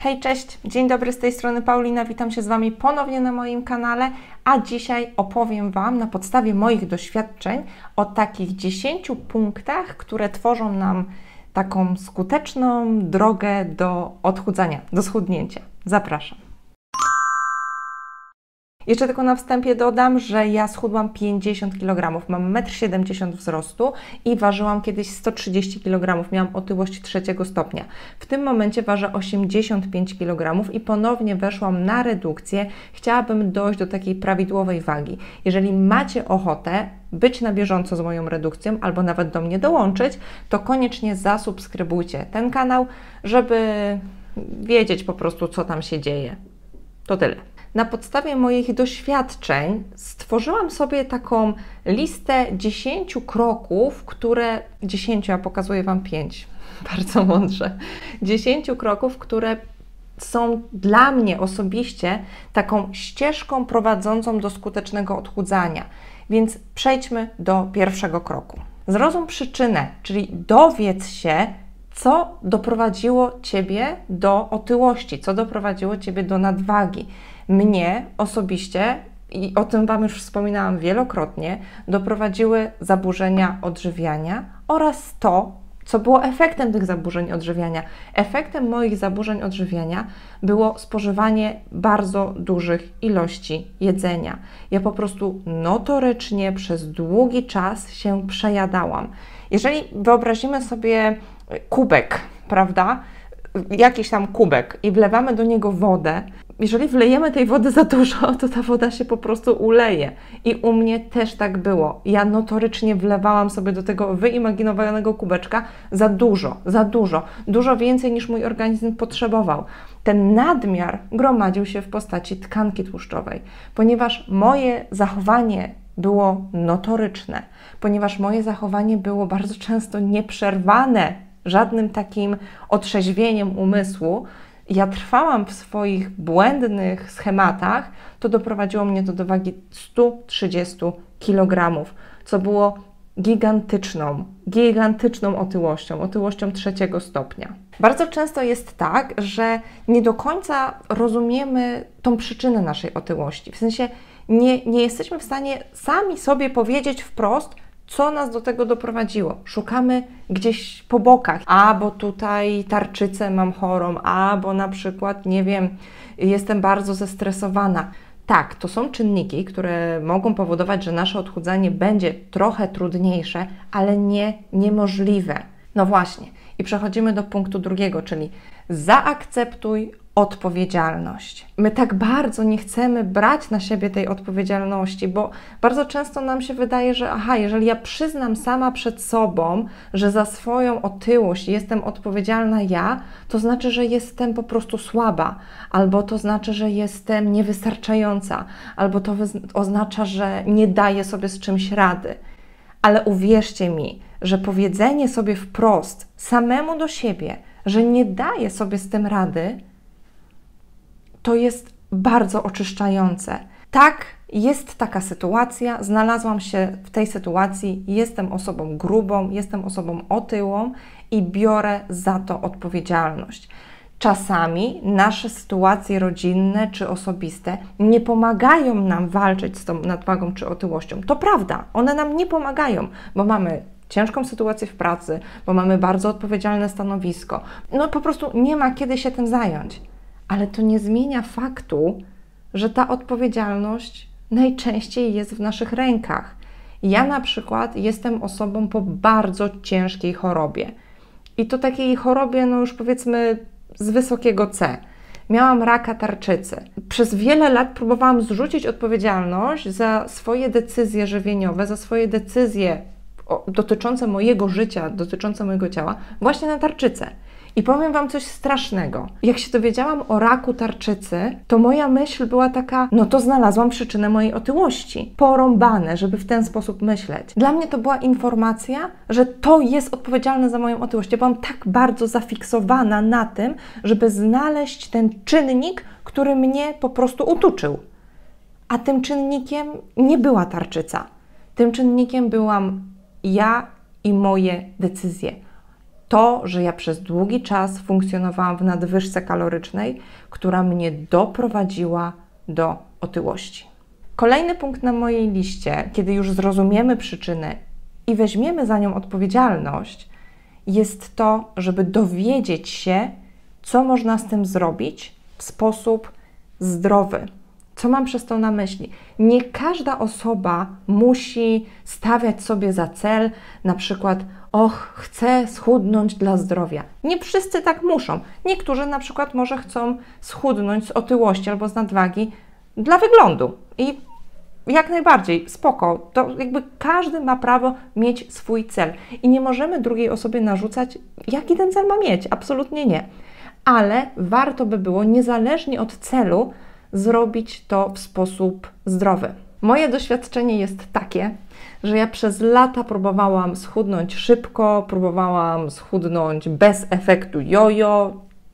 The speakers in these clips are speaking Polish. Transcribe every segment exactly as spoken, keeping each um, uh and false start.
Hej, cześć, dzień dobry, z tej strony Paulina, witam się z Wami ponownie na moim kanale, a dzisiaj opowiem Wam na podstawie moich doświadczeń o takich dziesięciu punktach, które tworzą nam taką skuteczną drogę do odchudzania, do schudnięcia. Zapraszam. Jeszcze tylko na wstępie dodam, że ja schudłam pięćdziesiąt kilogramów, mam metr siedemdziesiąt wzrostu i ważyłam kiedyś sto trzydzieści kilogramów, miałam otyłość trzeciego stopnia. W tym momencie ważę osiemdziesiąt pięć kilogramów i ponownie weszłam na redukcję. Chciałabym dojść do takiej prawidłowej wagi. Jeżeli macie ochotę być na bieżąco z moją redukcją albo nawet do mnie dołączyć, to koniecznie zasubskrybujcie ten kanał, żeby wiedzieć po prostu, co tam się dzieje. To tyle. Na podstawie moich doświadczeń stworzyłam sobie taką listę dziesięciu kroków, które... dziesięciu, ja pokazuję Wam pięć, bardzo mądrze. dziesięciu kroków, które są dla mnie osobiście taką ścieżką prowadzącą do skutecznego odchudzania. Więc przejdźmy do pierwszego kroku. Zrozum przyczynę, czyli dowiedz się, co doprowadziło Ciebie do otyłości, co doprowadziło Ciebie do nadwagi. Mnie osobiście, i o tym Wam już wspominałam wielokrotnie, doprowadziły zaburzenia odżywiania oraz to, co było efektem tych zaburzeń odżywiania. Efektem moich zaburzeń odżywiania było spożywanie bardzo dużych ilości jedzenia. Ja po prostu notorycznie przez długi czas się przejadałam. Jeżeli wyobrazimy sobie kubek, prawda, jakiś tam kubek i wlewamy do niego wodę, jeżeli wlejemy tej wody za dużo, to ta woda się po prostu uleje. I u mnie też tak było. Ja notorycznie wlewałam sobie do tego wyimaginowanego kubeczka za dużo, za dużo, dużo więcej niż mój organizm potrzebował. Ten nadmiar gromadził się w postaci tkanki tłuszczowej, ponieważ moje zachowanie było notoryczne, ponieważ moje zachowanie było bardzo często nieprzerwane żadnym takim otrzeźwieniem umysłu. Ja trwałam w swoich błędnych schematach, to doprowadziło mnie to do wagi stu trzydziestu kilogramów, co było gigantyczną, gigantyczną otyłością, otyłością trzeciego stopnia. Bardzo często jest tak, że nie do końca rozumiemy tą przyczynę naszej otyłości. W sensie nie, nie jesteśmy w stanie sami sobie powiedzieć wprost, co nas do tego doprowadziło. Szukamy gdzieś po bokach, a bo tutaj tarczycę mam chorą, a bo na przykład, nie wiem, jestem bardzo zestresowana. Tak, to są czynniki, które mogą powodować, że nasze odchudzanie będzie trochę trudniejsze, ale nie niemożliwe. No właśnie, i przechodzimy do punktu drugiego, czyli zaakceptuj odpowiedzialność. My tak bardzo nie chcemy brać na siebie tej odpowiedzialności, bo bardzo często nam się wydaje, że aha, jeżeli ja przyznam sama przed sobą, że za swoją otyłość jestem odpowiedzialna ja, to znaczy, że jestem po prostu słaba, albo to znaczy, że jestem niewystarczająca, albo to oznacza, że nie daję sobie z czymś rady. Ale uwierzcie mi, że powiedzenie sobie wprost, samemu do siebie, że nie daję sobie z tym rady, to jest bardzo oczyszczające. Tak, jest taka sytuacja, znalazłam się w tej sytuacji, jestem osobą grubą, jestem osobą otyłą i biorę za to odpowiedzialność. Czasami nasze sytuacje rodzinne czy osobiste nie pomagają nam walczyć z tą nadwagą czy otyłością. To prawda, one nam nie pomagają, bo mamy ciężką sytuację w pracy, bo mamy bardzo odpowiedzialne stanowisko. No po prostu nie ma kiedy się tym zająć. Ale to nie zmienia faktu, że ta odpowiedzialność najczęściej jest w naszych rękach. Ja na przykład jestem osobą po bardzo ciężkiej chorobie. I to takiej chorobie, no już powiedzmy z wysokiego C. Miałam raka tarczycy. Przez wiele lat próbowałam zrzucić odpowiedzialność za swoje decyzje żywieniowe, za swoje decyzje dotyczące mojego życia, dotyczące mojego ciała, właśnie na tarczycę. I powiem Wam coś strasznego. Jak się dowiedziałam o raku tarczycy, to moja myśl była taka, no to znalazłam przyczynę mojej otyłości. Porąbane, żeby w ten sposób myśleć. Dla mnie to była informacja, że to jest odpowiedzialne za moją otyłość. Ja byłam tak bardzo zafiksowana na tym, żeby znaleźć ten czynnik, który mnie po prostu utuczył. A tym czynnikiem nie była tarczyca. Tym czynnikiem byłam ja i moje decyzje. To, że ja przez długi czas funkcjonowałam w nadwyżce kalorycznej, która mnie doprowadziła do otyłości. Kolejny punkt na mojej liście, kiedy już zrozumiemy przyczynę i weźmiemy za nią odpowiedzialność, jest to, żeby dowiedzieć się, co można z tym zrobić w sposób zdrowy. Co mam przez to na myśli? Nie każda osoba musi stawiać sobie za cel, na przykład, och, chcę schudnąć dla zdrowia. Nie wszyscy tak muszą. Niektórzy na przykład może chcą schudnąć z otyłości albo z nadwagi dla wyglądu. I jak najbardziej, spoko. To jakby każdy ma prawo mieć swój cel. I nie możemy drugiej osobie narzucać, jaki ten cel ma mieć. Absolutnie nie. Ale warto by było, niezależnie od celu, zrobić to w sposób zdrowy. Moje doświadczenie jest takie, że ja przez lata próbowałam schudnąć szybko, próbowałam schudnąć bez efektu jojo,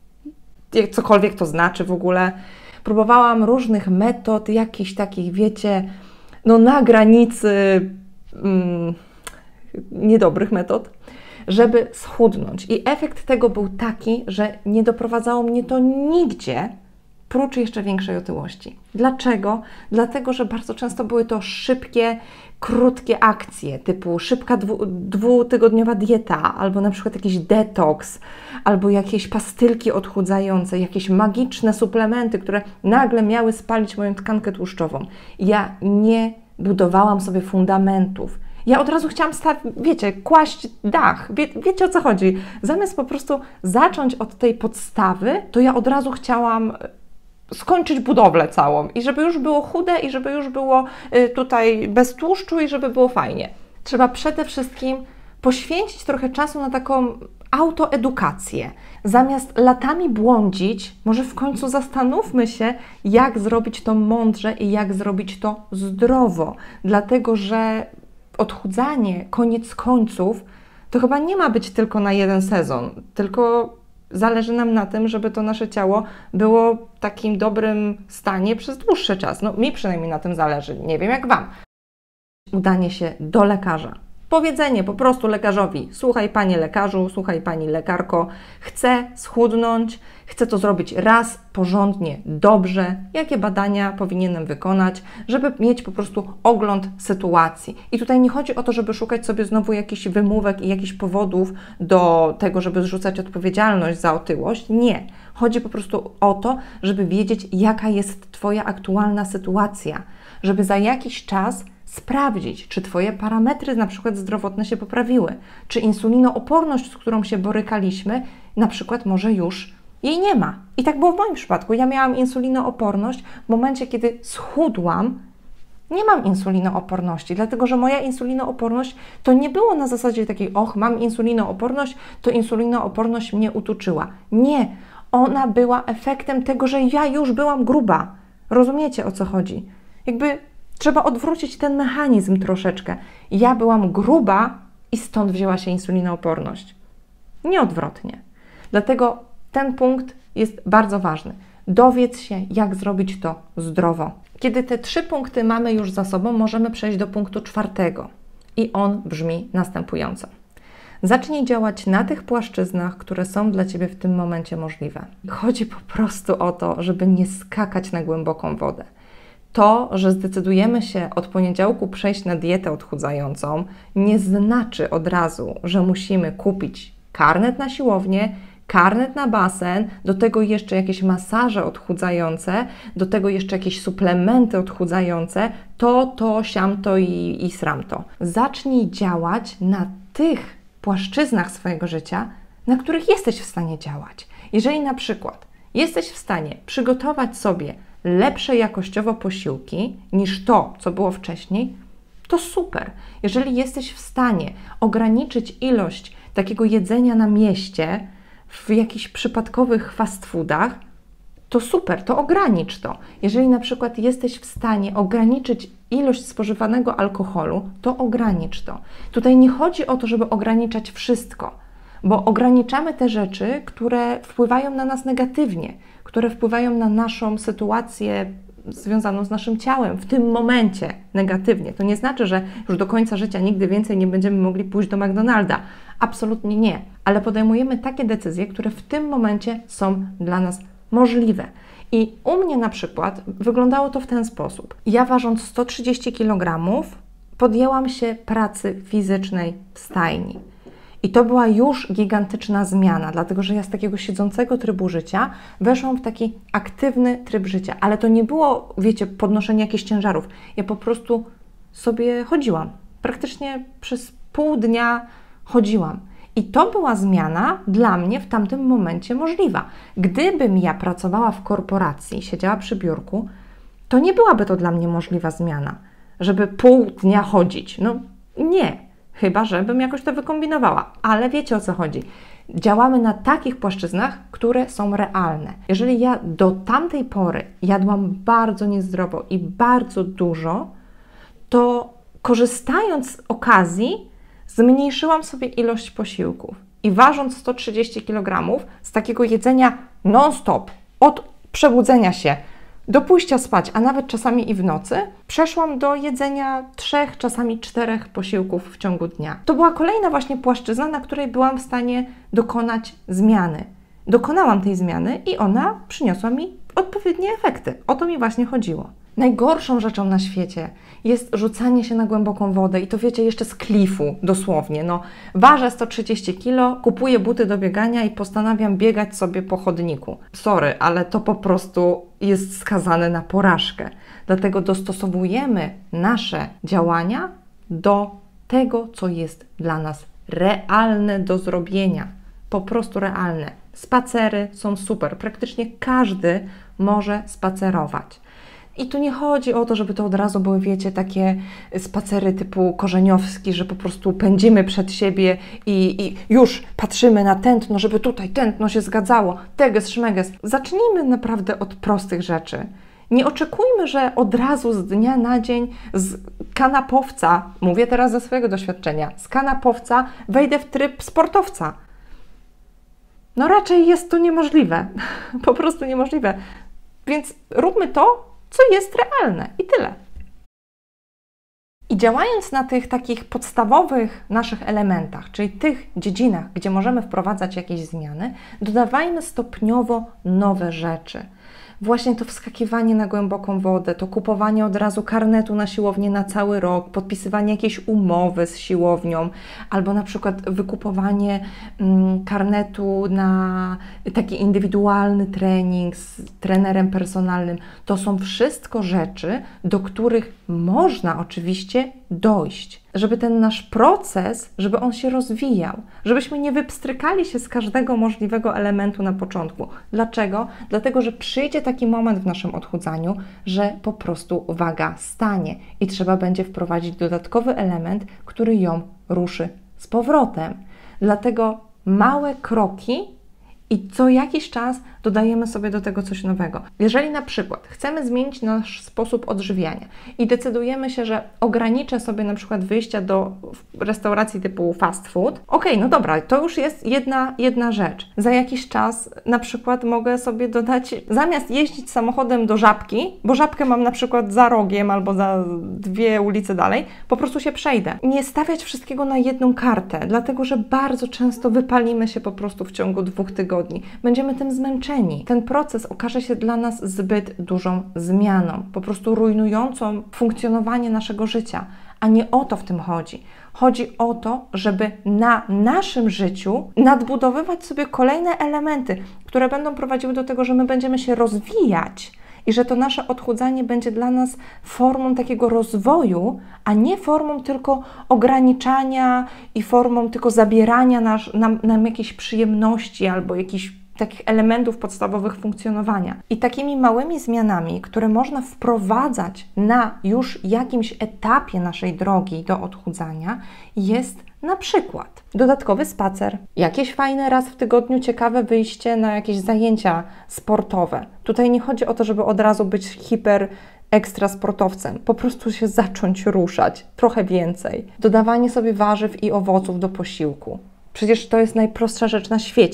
cokolwiek to znaczy w ogóle. Próbowałam różnych metod, jakichś takich, wiecie, no na granicy mm, niedobrych metod, żeby schudnąć. I efekt tego był taki, że nie doprowadzało mnie to nigdzie, prócz jeszcze większej otyłości. Dlaczego? Dlatego, że bardzo często były to szybkie, krótkie akcje, typu szybka dwu, dwutygodniowa dieta, albo na przykład jakiś detoks, albo jakieś pastylki odchudzające, jakieś magiczne suplementy, które nagle miały spalić moją tkankę tłuszczową. Ja nie budowałam sobie fundamentów. Ja od razu chciałam, wiecie, kłaść dach. Wie, wiecie, o co chodzi? Zamiast po prostu zacząć od tej podstawy, to ja od razu chciałam skończyć budowlę całą i żeby już było chude i żeby już było tutaj bez tłuszczu i żeby było fajnie. Trzeba przede wszystkim poświęcić trochę czasu na taką autoedukację. Zamiast latami błądzić, może w końcu zastanówmy się, jak zrobić to mądrze i jak zrobić to zdrowo. Dlatego, że odchudzanie, koniec końców, to chyba nie ma być tylko na jeden sezon, tylko zależy nam na tym, żeby to nasze ciało było w takim dobrym stanie przez dłuższy czas. No mi przynajmniej na tym zależy, nie wiem jak Wam. Udanie się do lekarza. Powiedzenie po prostu lekarzowi: słuchaj panie lekarzu, słuchaj pani lekarko, chcę schudnąć, chcę to zrobić raz, porządnie, dobrze, jakie badania powinienem wykonać, żeby mieć po prostu ogląd sytuacji. I tutaj nie chodzi o to, żeby szukać sobie znowu jakichś wymówek i jakichś powodów do tego, żeby zrzucać odpowiedzialność za otyłość. Nie. Chodzi po prostu o to, żeby wiedzieć, jaka jest Twoja aktualna sytuacja, żeby za jakiś czas sprawdzić, czy Twoje parametry na przykład zdrowotne się poprawiły, czy insulinooporność, z którą się borykaliśmy, na przykład może już jej nie ma. I tak było w moim przypadku. Ja miałam insulinooporność w momencie, kiedy schudłam. Nie mam insulinooporności, dlatego że moja insulinooporność to nie było na zasadzie takiej: och, mam insulinooporność, to insulinooporność mnie utuczyła. Nie, ona była efektem tego, że ja już byłam gruba. Rozumiecie, o co chodzi? Jakby trzeba odwrócić ten mechanizm troszeczkę. Ja byłam gruba i stąd wzięła się insulinooporność. Nie odwrotnie. Dlatego ten punkt jest bardzo ważny. Dowiedz się, jak zrobić to zdrowo. Kiedy te trzy punkty mamy już za sobą, możemy przejść do punktu czwartego. I on brzmi następująco. Zacznij działać na tych płaszczyznach, które są dla Ciebie w tym momencie możliwe. Chodzi po prostu o to, żeby nie skakać na głęboką wodę. To, że zdecydujemy się od poniedziałku przejść na dietę odchudzającą, nie znaczy od razu, że musimy kupić karnet na siłownię, karnet na basen, do tego jeszcze jakieś masaże odchudzające, do tego jeszcze jakieś suplementy odchudzające, to, to, siamto i, i sramto. Zacznij działać na tych płaszczyznach swojego życia, na których jesteś w stanie działać. Jeżeli na przykład jesteś w stanie przygotować sobie lepsze jakościowo posiłki niż to, co było wcześniej, to super. Jeżeli jesteś w stanie ograniczyć ilość takiego jedzenia na mieście w jakichś przypadkowych fast foodach, to super, to ogranicz to. Jeżeli na przykład jesteś w stanie ograniczyć ilość spożywanego alkoholu, to ogranicz to. Tutaj nie chodzi o to, żeby ograniczać wszystko, bo ograniczamy te rzeczy, które wpływają na nas negatywnie, które wpływają na naszą sytuację związaną z naszym ciałem w tym momencie negatywnie. To nie znaczy, że już do końca życia nigdy więcej nie będziemy mogli pójść do McDonalda, Absolutnie nie, ale podejmujemy takie decyzje, które w tym momencie są dla nas możliwe. I u mnie na przykład wyglądało to w ten sposób. Ja ważąc sto trzydzieści kilogramów podjęłam się pracy fizycznej w stajni. I to była już gigantyczna zmiana, dlatego że ja z takiego siedzącego trybu życia weszłam w taki aktywny tryb życia. Ale to nie było, wiecie, podnoszenie jakichś ciężarów. Ja po prostu sobie chodziłam. Praktycznie przez pół dnia chodziłam. I to była zmiana dla mnie w tamtym momencie możliwa. Gdybym ja pracowała w korporacji, siedziała przy biurku, to nie byłaby to dla mnie możliwa zmiana, żeby pół dnia chodzić. No nie, chyba żebym jakoś to wykombinowała. Ale wiecie, o co chodzi. Działamy na takich płaszczyznach, które są realne. Jeżeli ja do tamtej pory jadłam bardzo niezdrowo i bardzo dużo, to korzystając z okazji, zmniejszyłam sobie ilość posiłków i ważąc sto trzydzieści kilogramów z takiego jedzenia non-stop, od przebudzenia się do pójścia spać, a nawet czasami i w nocy, przeszłam do jedzenia trzech, czasami czterech posiłków w ciągu dnia. To była kolejna właśnie płaszczyzna, na której byłam w stanie dokonać zmiany. Dokonałam tej zmiany i ona przyniosła mi odpowiednie efekty. O to mi właśnie chodziło. Najgorszą rzeczą na świecie jest rzucanie się na głęboką wodę i to wiecie, jeszcze z klifu, dosłownie. No, ważę sto trzydzieści kilo, kupuję buty do biegania i postanawiam biegać sobie po chodniku. Sorry, ale to po prostu jest skazane na porażkę. Dlatego dostosowujemy nasze działania do tego, co jest dla nas realne do zrobienia. Po prostu realne. Spacery są super. Praktycznie każdy może spacerować. I tu nie chodzi o to, żeby to od razu były, wiecie, takie spacery typu korzeniowski, że po prostu pędzimy przed siebie i, i już patrzymy na tętno, żeby tutaj tętno się zgadzało, teges, szmeges. Zacznijmy naprawdę od prostych rzeczy. Nie oczekujmy, że od razu z dnia na dzień z kanapowca, mówię teraz ze swojego doświadczenia, z kanapowca wejdę w tryb sportowca. No raczej jest to niemożliwe, po prostu niemożliwe. Więc róbmy to, co jest realne i tyle. I działając na tych takich podstawowych naszych elementach, czyli tych dziedzinach, gdzie możemy wprowadzać jakieś zmiany, dodawajmy stopniowo nowe rzeczy. Właśnie to wskakiwanie na głęboką wodę, to kupowanie od razu karnetu na siłownię na cały rok, podpisywanie jakiejś umowy z siłownią, albo na przykład wykupowanie mm, karnetu na taki indywidualny trening z trenerem personalnym. To są wszystko rzeczy, do których można oczywiście dojść, żeby ten nasz proces, żeby on się rozwijał, żebyśmy nie wypstrykali się z każdego możliwego elementu na początku. Dlaczego? Dlatego, że przyjdzie taki moment w naszym odchudzaniu, że po prostu waga stanie i trzeba będzie wprowadzić dodatkowy element, który ją ruszy z powrotem. Dlatego małe kroki i co jakiś czas dodajemy sobie do tego coś nowego. Jeżeli na przykład chcemy zmienić nasz sposób odżywiania i decydujemy się, że ograniczę sobie na przykład wyjścia do restauracji typu fast food, okej, no dobra, to już jest jedna, jedna rzecz. Za jakiś czas na przykład mogę sobie dodać, zamiast jeździć samochodem do Żabki, bo Żabkę mam na przykład za rogiem albo za dwie ulice dalej, po prostu się przejdę. Nie stawiać wszystkiego na jedną kartę, dlatego że bardzo często wypalimy się po prostu w ciągu dwóch tygodni. Będziemy tym zmęczeni. Ten proces okaże się dla nas zbyt dużą zmianą, po prostu rujnującą funkcjonowanie naszego życia, a nie o to w tym chodzi. Chodzi o to, żeby na naszym życiu nadbudowywać sobie kolejne elementy, które będą prowadziły do tego, że my będziemy się rozwijać i że to nasze odchudzanie będzie dla nas formą takiego rozwoju, a nie formą tylko ograniczania i formą tylko zabierania nasz, nam, nam jakiejś przyjemności albo jakichś takich elementów podstawowych funkcjonowania. I takimi małymi zmianami, które można wprowadzać na już jakimś etapie naszej drogi do odchudzania, jest na przykład dodatkowy spacer, jakieś fajne raz w tygodniu ciekawe wyjście na jakieś zajęcia sportowe. Tutaj nie chodzi o to, żeby od razu być hiper ekstra sportowcem, po prostu się zacząć ruszać, trochę więcej. Dodawanie sobie warzyw i owoców do posiłku. Przecież to jest najprostsza rzecz na świecie,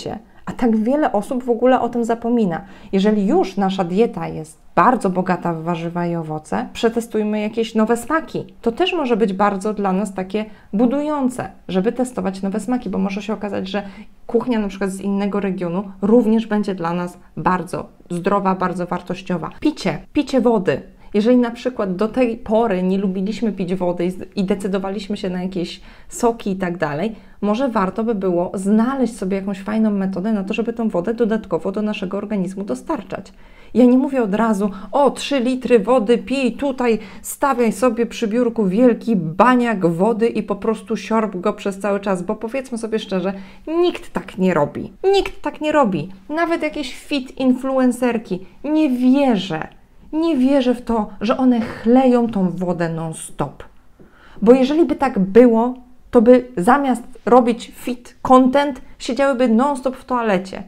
A tak wiele osób w ogóle o tym zapomina. Jeżeli już nasza dieta jest bardzo bogata w warzywa i owoce, przetestujmy jakieś nowe smaki. To też może być bardzo dla nas takie budujące, żeby testować nowe smaki, bo może się okazać, że kuchnia na przykład z innego regionu również będzie dla nas bardzo zdrowa, bardzo wartościowa. Picie, picie wody. Jeżeli na przykład do tej pory nie lubiliśmy pić wody i decydowaliśmy się na jakieś soki i tak dalej, może warto by było znaleźć sobie jakąś fajną metodę na to, żeby tą wodę dodatkowo do naszego organizmu dostarczać. Ja nie mówię od razu, o trzy litry wody pij, tutaj stawiaj sobie przy biurku wielki baniak wody i po prostu siorb go przez cały czas, bo powiedzmy sobie szczerze, nikt tak nie robi. Nikt tak nie robi. Nawet jakieś fit influencerki. Nie wierzę. Nie wierzę w to, że one chleją tą wodę non-stop. Bo jeżeli by tak było, to by zamiast robić fit content, siedziałyby non-stop w toalecie.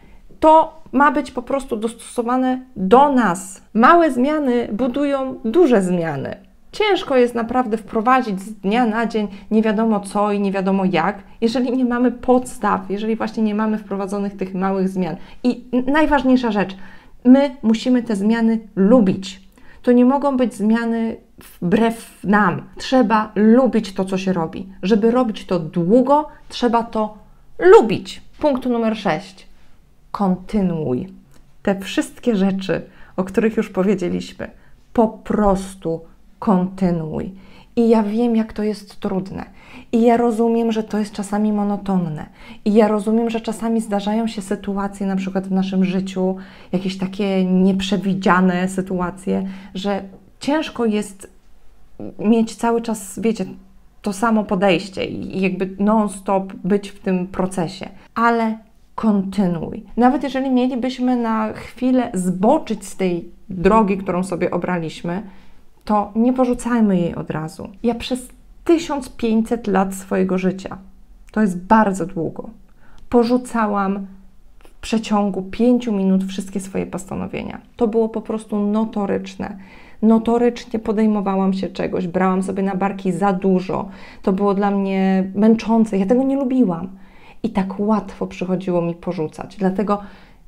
To ma być po prostu dostosowane do nas. Małe zmiany budują duże zmiany. Ciężko jest naprawdę wprowadzić z dnia na dzień nie wiadomo co i nie wiadomo jak, jeżeli nie mamy podstaw, jeżeli właśnie nie mamy wprowadzonych tych małych zmian. I najważniejsza rzecz, my musimy te zmiany lubić. To nie mogą być zmiany wbrew nam. Trzeba lubić to, co się robi. Żeby robić to długo, trzeba to lubić. Punkt numer sześć. Kontynuuj. Te wszystkie rzeczy, o których już powiedzieliśmy, po prostu kontynuuj. I ja wiem, jak to jest trudne. I ja rozumiem, że to jest czasami monotonne. I ja rozumiem, że czasami zdarzają się sytuacje, na przykład w naszym życiu, jakieś takie nieprzewidziane sytuacje, że ciężko jest mieć cały czas, wiecie, to samo podejście i jakby non-stop być w tym procesie. Ale kontynuuj. Nawet jeżeli mielibyśmy na chwilę zboczyć z tej drogi, którą sobie obraliśmy, to nie porzucajmy jej od razu. Ja przez tysiąc pięćset lat swojego życia, to jest bardzo długo, porzucałam w przeciągu pięciu minut wszystkie swoje postanowienia. To było po prostu notoryczne. Notorycznie podejmowałam się czegoś, brałam sobie na barki za dużo. To było dla mnie męczące, ja tego nie lubiłam. I tak łatwo przychodziło mi porzucać. Dlatego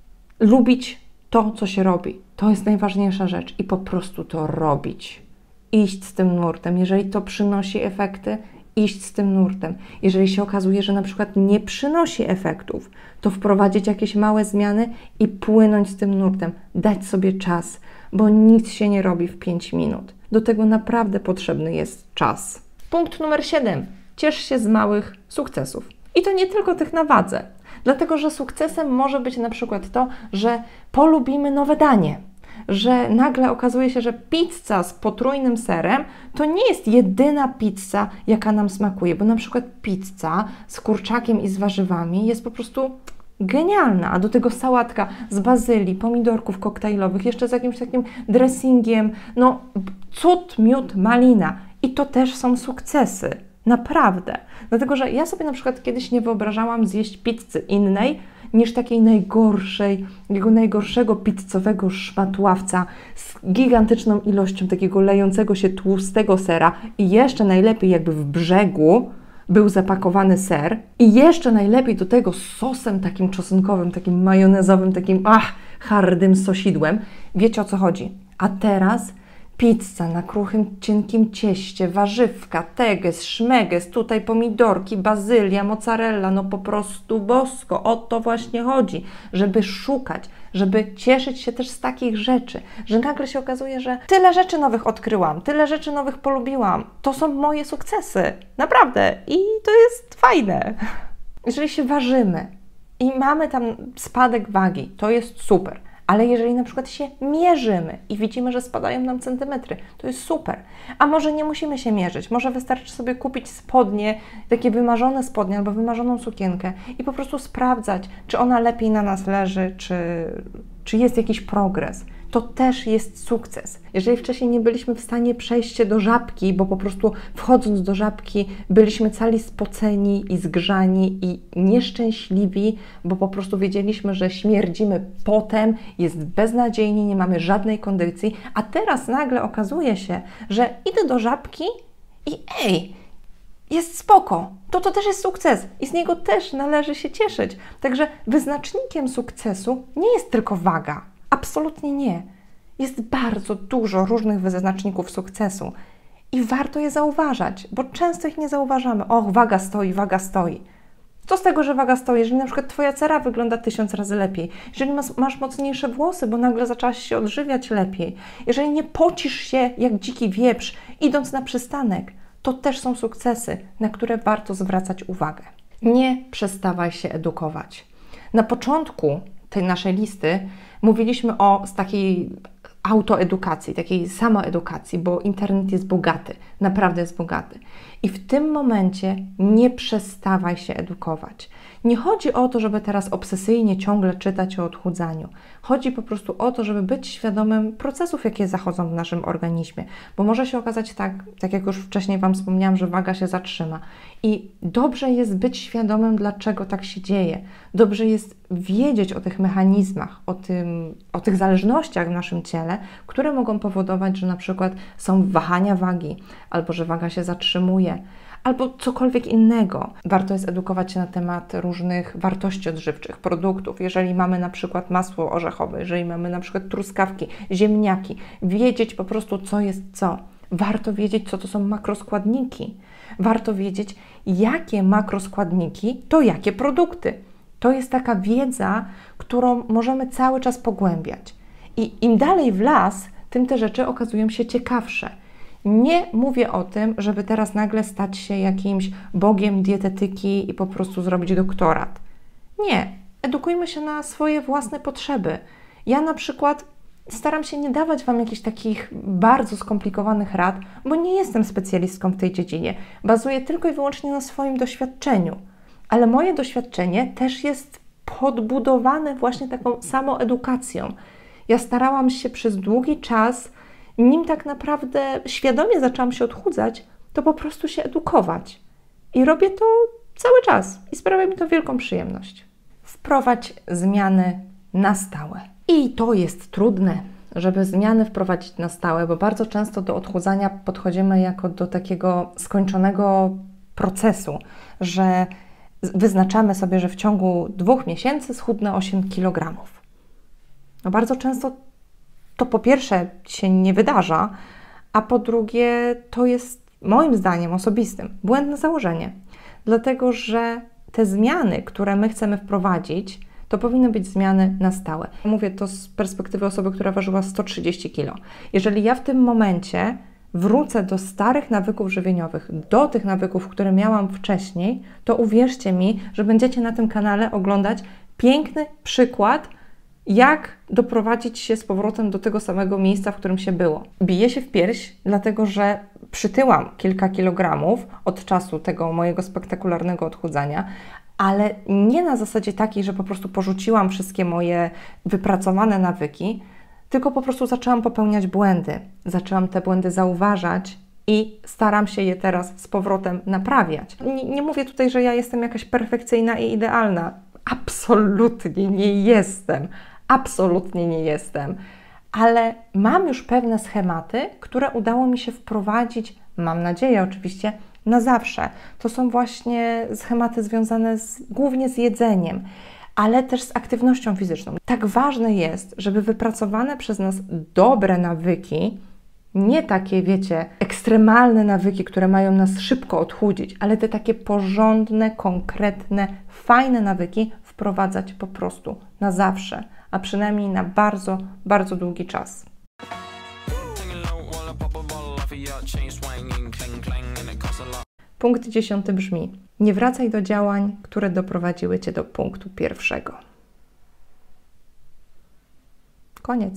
lubić to, co się robi. To jest najważniejsza rzecz. I po prostu to robić. Iść z tym nurtem. Jeżeli to przynosi efekty, iść z tym nurtem. Jeżeli się okazuje, że na przykład nie przynosi efektów, to wprowadzić jakieś małe zmiany i płynąć z tym nurtem. Dać sobie czas, bo nic się nie robi w pięć minut. Do tego naprawdę potrzebny jest czas. Punkt numer siedem. Ciesz się z małych sukcesów. I to nie tylko tych na wadze. Dlatego, że sukcesem może być na przykład to, że polubimy nowe danie. Że nagle okazuje się, że pizza z potrójnym serem to nie jest jedyna pizza, jaka nam smakuje, bo na przykład pizza z kurczakiem i z warzywami jest po prostu genialna, a do tego sałatka z bazylii, pomidorków koktajlowych, jeszcze z jakimś takim dressingiem, no cud, miód, malina. I to też są sukcesy. Naprawdę. Dlatego, że ja sobie na przykład kiedyś nie wyobrażałam zjeść pizzy innej niż takiej najgorszej, jego najgorszego pizzowego szmatławca z gigantyczną ilością takiego lejącego się tłustego sera i jeszcze najlepiej jakby w brzegu był zapakowany ser i jeszcze najlepiej do tego sosem takim czosnkowym, takim majonezowym, takim ach, hardym sosidłem. Wiecie, o co chodzi. A teraz pizza na kruchym, cienkim cieście, warzywka, teges, szmeges, tutaj pomidorki, bazylia, mozzarella, no po prostu bosko. O to właśnie chodzi, żeby szukać, żeby cieszyć się też z takich rzeczy, że nagle się okazuje, że tyle rzeczy nowych odkryłam, tyle rzeczy nowych polubiłam. To są moje sukcesy, naprawdę. I to jest fajne. Jeżeli się ważymy i mamy tam spadek wagi, to jest super. Ale jeżeli na przykład się mierzymy i widzimy, że spadają nam centymetry, to jest super. A może nie musimy się mierzyć, może wystarczy sobie kupić spodnie, takie wymarzone spodnie albo wymarzoną sukienkę i po prostu sprawdzać, czy ona lepiej na nas leży, czy, czy jest jakiś progres. To też jest sukces. Jeżeli wcześniej nie byliśmy w stanie przejść się do Żabki, bo po prostu wchodząc do Żabki byliśmy cali spoceni i zgrzani i nieszczęśliwi, bo po prostu wiedzieliśmy, że śmierdzimy potem, jest beznadziejnie, nie mamy żadnej kondycji, a teraz nagle okazuje się, że idę do Żabki i ej, jest spoko. To to też jest sukces i z niego też należy się cieszyć. Także wyznacznikiem sukcesu nie jest tylko waga. Absolutnie nie. Jest bardzo dużo różnych wyznaczników sukcesu i warto je zauważać, bo często ich nie zauważamy. Och, waga stoi, waga stoi. Co z tego, że waga stoi, jeżeli na przykład Twoja cera wygląda tysiąc razy lepiej, jeżeli masz, masz mocniejsze włosy, bo nagle zaczęłaś się odżywiać lepiej, jeżeli nie pocisz się jak dziki wieprz, idąc na przystanek, to też są sukcesy, na które warto zwracać uwagę. Nie przestawaj się edukować. Na początku tej naszej listy mówiliśmy o z takiej autoedukacji, takiej samoedukacji, bo internet jest bogaty, naprawdę jest bogaty. I w tym momencie nie przestawaj się edukować. Nie chodzi o to, żeby teraz obsesyjnie ciągle czytać o odchudzaniu. Chodzi po prostu o to, żeby być świadomym procesów, jakie zachodzą w naszym organizmie, bo może się okazać tak, tak jak już wcześniej Wam wspomniałam, że waga się zatrzyma. I dobrze jest być świadomym, dlaczego tak się dzieje. Dobrze jest wiedzieć o tych mechanizmach, o, tym, o tych zależnościach w naszym ciele, które mogą powodować, że na przykład są wahania wagi, albo że waga się zatrzymuje, albo cokolwiek innego. Warto jest edukować się na temat różnych wartości odżywczych, produktów. Jeżeli mamy na przykład masło orzechowe, jeżeli mamy na przykład truskawki, ziemniaki, wiedzieć po prostu, co jest co. Warto wiedzieć, co to są makroskładniki. Warto wiedzieć, jakie makroskładniki to jakie produkty. To jest taka wiedza, którą możemy cały czas pogłębiać. I im dalej w las, tym te rzeczy okazują się ciekawsze. Nie mówię o tym, żeby teraz nagle stać się jakimś bogiem dietetyki i po prostu zrobić doktorat. Nie. Edukujmy się na swoje własne potrzeby. Ja na przykład staram się nie dawać Wam jakichś takich bardzo skomplikowanych rad, bo nie jestem specjalistką w tej dziedzinie. Bazuję tylko i wyłącznie na swoim doświadczeniu. Ale moje doświadczenie też jest podbudowane właśnie taką samoedukacją. Ja starałam się przez długi czas, nim tak naprawdę świadomie zaczęłam się odchudzać, to po prostu się edukować. I robię to cały czas i sprawia mi to wielką przyjemność. Wprowadź zmiany na stałe. I to jest trudne, żeby zmiany wprowadzić na stałe, bo bardzo często do odchudzania podchodzimy jako do takiego skończonego procesu, że wyznaczamy sobie, że w ciągu dwóch miesięcy schudnę osiem kilogramów. No bardzo często to po pierwsze się nie wydarza, a po drugie to jest moim zdaniem osobistym błędne założenie. Dlatego, że te zmiany, które my chcemy wprowadzić, to powinny być zmiany na stałe. Mówię to z perspektywy osoby, która ważyła sto trzydzieści kilo. Jeżeli ja w tym momencie wrócę do starych nawyków żywieniowych, do tych nawyków, które miałam wcześniej, to uwierzcie mi, że będziecie na tym kanale oglądać piękny przykład, jak doprowadzić się z powrotem do tego samego miejsca, w którym się było. Biję się w pierś, dlatego że przytyłam kilka kilogramów od czasu tego mojego spektakularnego odchudzania, ale nie na zasadzie takiej, że po prostu porzuciłam wszystkie moje wypracowane nawyki, tylko po prostu zaczęłam popełniać błędy. Zaczęłam te błędy zauważać i staram się je teraz z powrotem naprawiać. Nie, nie mówię tutaj, że ja jestem jakaś perfekcyjna i idealna. Absolutnie nie jestem. Absolutnie nie jestem. Ale mam już pewne schematy, które udało mi się wprowadzić, mam nadzieję oczywiście, na zawsze. To są właśnie schematy związane z, głównie z jedzeniem, ale też z aktywnością fizyczną. Tak ważne jest, żeby wypracowane przez nas dobre nawyki, nie takie, wiecie, ekstremalne nawyki, które mają nas szybko odchudzić, ale te takie porządne, konkretne, fajne nawyki wprowadzać po prostu na zawsze, a przynajmniej na bardzo, bardzo długi czas. Punkt dziesiąty brzmi: nie wracaj do działań, które doprowadziły Cię do punktu pierwszego. Koniec.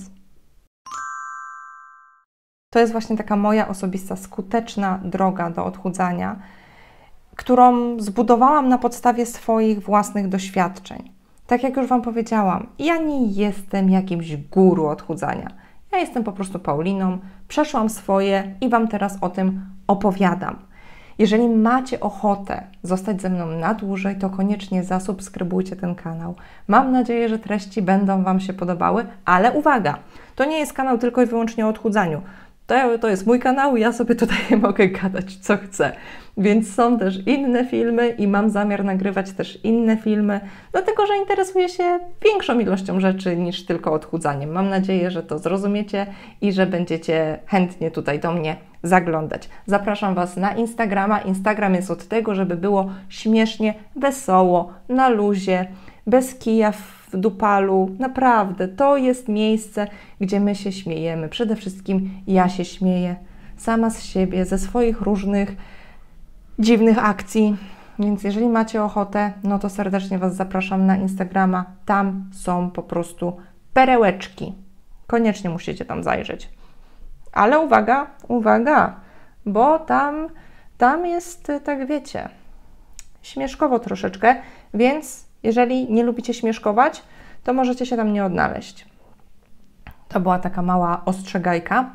To jest właśnie taka moja osobista, skuteczna droga do odchudzania, którą zbudowałam na podstawie swoich własnych doświadczeń. Tak jak już Wam powiedziałam, ja nie jestem jakimś guru odchudzania. Ja jestem po prostu Pauliną, przeszłam swoje i Wam teraz o tym opowiadam. Jeżeli macie ochotę zostać ze mną na dłużej, to koniecznie zasubskrybujcie ten kanał. Mam nadzieję, że treści będą Wam się podobały, ale uwaga, to nie jest kanał tylko i wyłącznie o odchudzaniu. To, to jest mój kanał, ja sobie tutaj mogę gadać co chcę. Więc są też inne filmy i mam zamiar nagrywać też inne filmy, dlatego że interesuję się większą ilością rzeczy niż tylko odchudzaniem. Mam nadzieję, że to zrozumiecie i że będziecie chętnie tutaj do mnie zaglądać. Zapraszam Was na Instagrama. Instagram jest od tego, żeby było śmiesznie, wesoło, na luzie, bez kija w dupalu. Naprawdę, to jest miejsce, gdzie my się śmiejemy. Przede wszystkim ja się śmieję sama z siebie, ze swoich różnych dziwnych akcji. Więc jeżeli macie ochotę, no to serdecznie Was zapraszam na Instagrama. Tam są po prostu perełeczki. Koniecznie musicie tam zajrzeć. Ale uwaga, uwaga, bo tam, tam jest, tak wiecie, śmieszkowo troszeczkę, więc jeżeli nie lubicie śmieszkować, to możecie się tam nie odnaleźć. To była taka mała ostrzegajka.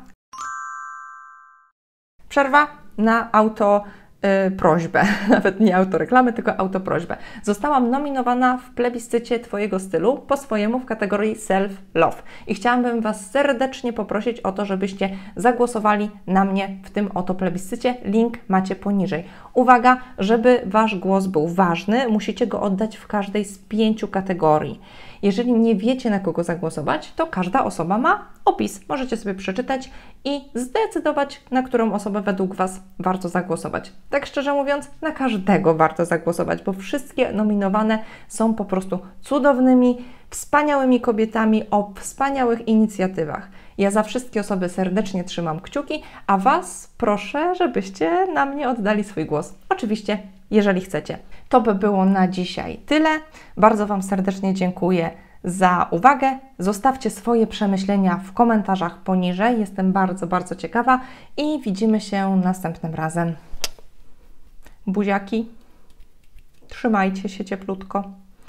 Przerwa na auto Yy, prośbę, nawet nie autoreklamy, tylko autoprośbę. Zostałam nominowana w plebiscycie Twojego stylu po swojemu w kategorii Self-Love i chciałabym Was serdecznie poprosić o to, żebyście zagłosowali na mnie w tym oto plebiscycie. Link macie poniżej. Uwaga, żeby Wasz głos był ważny, musicie go oddać w każdej z pięciu kategorii. Jeżeli nie wiecie, na kogo zagłosować, to każda osoba ma opis. Możecie sobie przeczytać i zdecydować, na którą osobę według Was warto zagłosować. Tak szczerze mówiąc, na każdego warto zagłosować, bo wszystkie nominowane są po prostu cudownymi, wspaniałymi kobietami o wspaniałych inicjatywach. Ja za wszystkie osoby serdecznie trzymam kciuki, a Was proszę, żebyście na mnie oddali swój głos. Oczywiście, jeżeli chcecie. To by było na dzisiaj tyle. Bardzo Wam serdecznie dziękuję za uwagę. Zostawcie swoje przemyślenia w komentarzach poniżej. Jestem bardzo, bardzo ciekawa i widzimy się następnym razem. Buziaki, trzymajcie się cieplutko.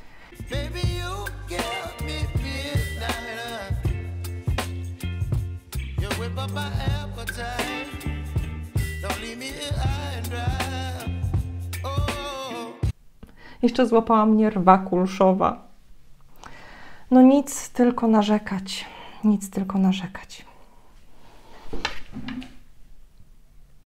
Jeszcze złapała mnie rwa kulszowa. No nic, tylko narzekać. Nic, tylko narzekać.